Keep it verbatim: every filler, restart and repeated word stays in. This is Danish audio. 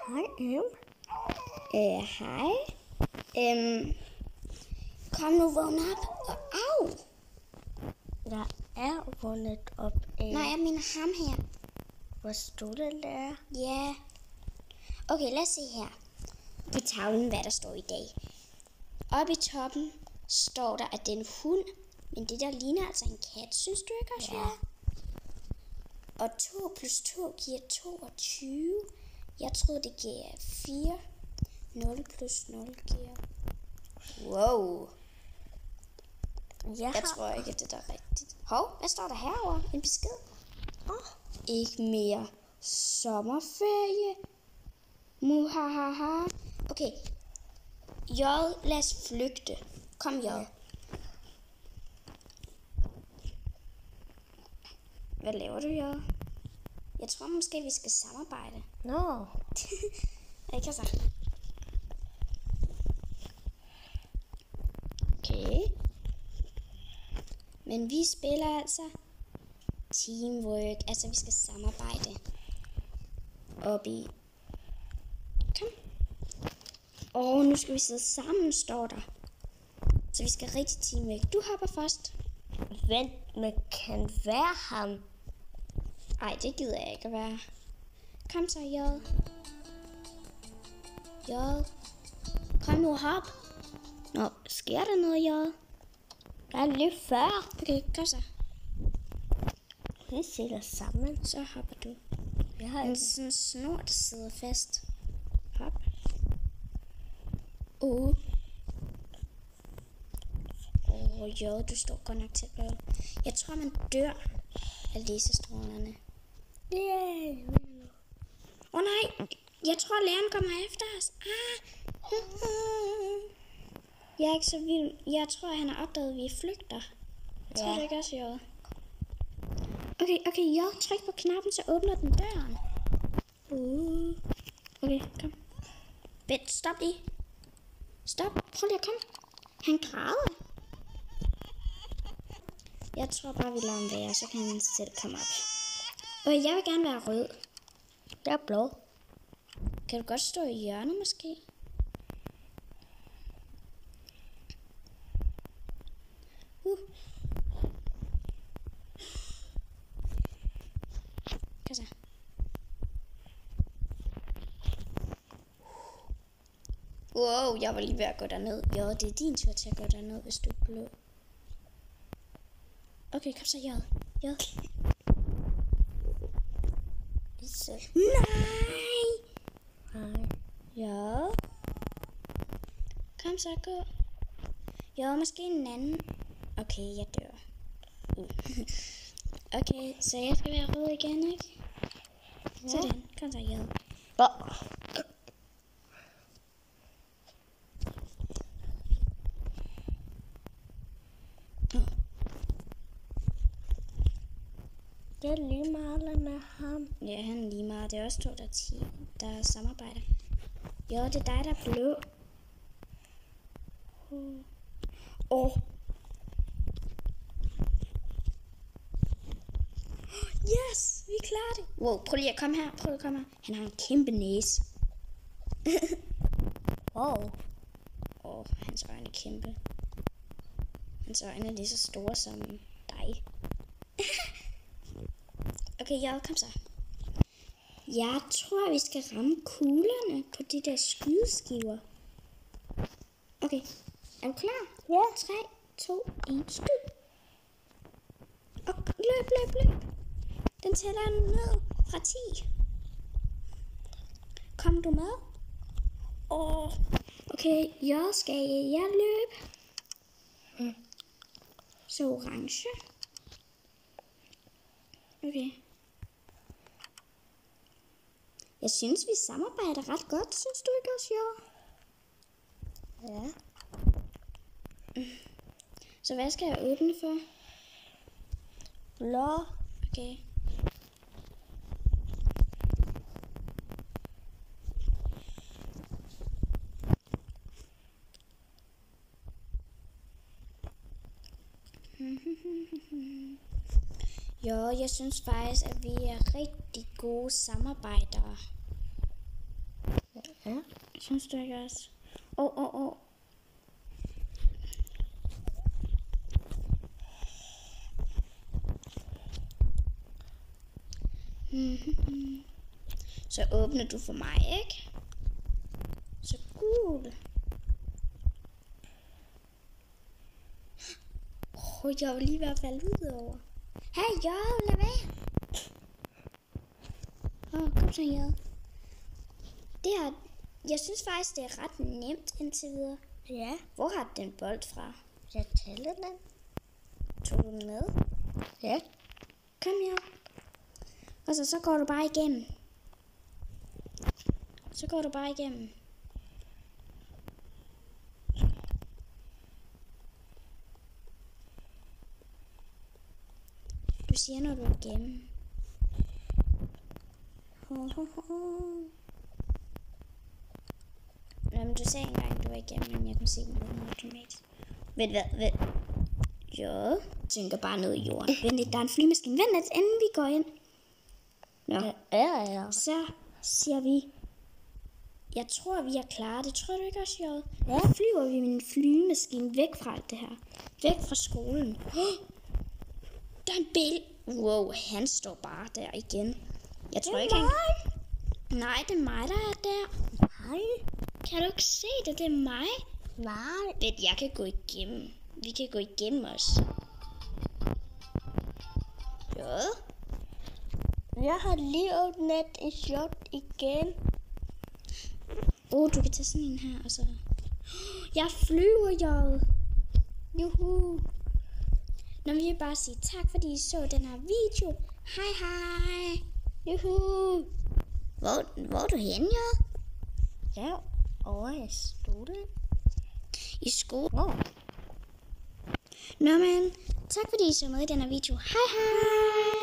Hej, Em. Øh, hej. Øhm, kom nu, vågn op. Au! Jeg er vundet op af... Nej, jeg mener ham her. Hvor stod det der? Ja. Okay, lad os se her. På tavlen, hvad der står i dag. Oppe i toppen står der, at det er en hund. Men det der ligner altså en kat, synes du ikke også? Ja. Og to plus to giver toogtyve. Jeg troede, det giver fire. nul plus nul giver... Wow. Jeg, Jeg har... tror ikke, at det er rigtigt. Hov, hvad står der herovre? En besked. Oh. Ikke mere sommerferie. Muhahaha. Okay. J, lad os flygte. Kom, J. Ja. Hvad laver du, J? Jeg tror måske, vi skal samarbejde. Nå. No. Ikke så. Okay. Men vi spiller altså teamwork. Altså, vi skal samarbejde. Op i... Kom. Åh, oh, nu skal vi sidde sammen, står der. Så vi skal rigtig teamwork. Du hopper først. Vent, men kan være ham. Ej, det gider jeg ikke at være. Kom så, J. J. Kom nu, hop. Nå, sker der noget, J? Jeg er lige før. Okay, kom så. Vi sidder sammen. Så hopper du. Jeg har En ikke... sådan snor, der sidder fast. Hop. Uh. Åh, oh, jo, du står godt nok tæt på. Jeg tror, man dør af laserstrålerne. Yeah. Åh oh, nej, jeg tror, læreren kommer efter os. Ah. Jeg er ikke så vild. Jeg tror, han har opdaget, at vi flygter. Jeg tror Ja. det ikke også, jo. Okay, okay, jo, tryk på knappen, så åbner den døren. Uh. Okay, kom. Vent, stop lige. Stop, prøv lige at komme. Han græder. Jeg tror bare, vi lader ham være, så kan han selv komme op. Og jeg vil gerne være rød. Jeg er blå. Kan du godt stå i hjørnet, måske? Uh. Kom så. Wow, jeg var lige ved at gå derned. Jo, det er din tur til at gå derned, hvis du er blå. Okay, kom så, J. J. Nej! Nej. Ja. Kom så, gå. Jo, måske en anden. Okay, jeg dør. Uh. Okay, så jeg skal være rød igen, ikke? Ja. Sådan, kom så, J. Oh. Det er lige meget med ham. Ja, han er lige meget. Det er også to, der er ti, der samarbejder. Jo, det er dig, der er blå. Åh. Oh. Yes, vi klarer det. Wow, prøv lige at komme her. Prøv at komme her. Han har en kæmpe næse. Wow. Åh, oh, hans øjne er kæmpe. Hans øjne er lige så store som dig. Okay, ja, kom så. Jeg tror, vi skal ramme kuglerne på de der skydeskiver. Okay, er du klar? Ja. tre, to, et, skyd. Og løb, løb, løb. Den tæller ned fra ti. Kom du med? Åh, oh. Okay, jeg skal jeg løbe. Mm. Så orange. Okay. Jeg synes, vi samarbejder ret godt. Synes du ikke også, Jo? Ja. Så hvad skal jeg åbne for? Blå. Okay. Jo, jeg synes faktisk, at vi er rigtig gode samarbejdere. Ja. Synes du ikke også? Åh, åh, åh. Mm-hmm. Så åbner du for mig, ikke? Så gul. Åh, oh, jeg var lige ved at falde ud over. Hey, jo, lad være. Åh, oh, kom så her. Det her, jeg synes faktisk, det er ret nemt indtil videre. Ja. Hvor har du den bold fra? Jeg tæller den. Tog du den med? Ja. Kom her. Og så, så går du bare igennem. Så går du bare igennem. Du siger, når du er igennem. Ho, ho, ho. Jamen, du sagde engang, du var igennem, men jeg kunne se den automatisk. Ved du hvad? Ved... Jo. Jeg tænker bare ned i jorden. Vent lidt, der er en flymaskine. Vent lidt, inden vi går ind. Nå. Ja, ja, ja. Så siger vi, jeg tror, vi er klar. Det tror du ikke også, Jod? Ja. Så flyver vi med en flymaskine væk fra alt det her. Væk fra skolen. Oh, der er en bil. Wow, han står bare der igen. Jeg tror Det er ikke, han... mig. Nej, det er mig, der er der. Nej. Kan du ikke se det? Det er mig. Nej. Ved, jeg kan gå igennem. Vi kan gå igennem os. Jo. Jeg har lige åbnet et shot igen. Åh, oh, du kan tage sådan en her, og så... Jeg flyver, Jod. Juhu. Nå, vi vil bare sige tak, fordi I så den her video. Hej, hej. Juhu. Hvor, hvor er du henne, Jod? Ja, over i stolen. I skole. Oh. Nå, men tak, fordi I så med i den her video. Hej, hej.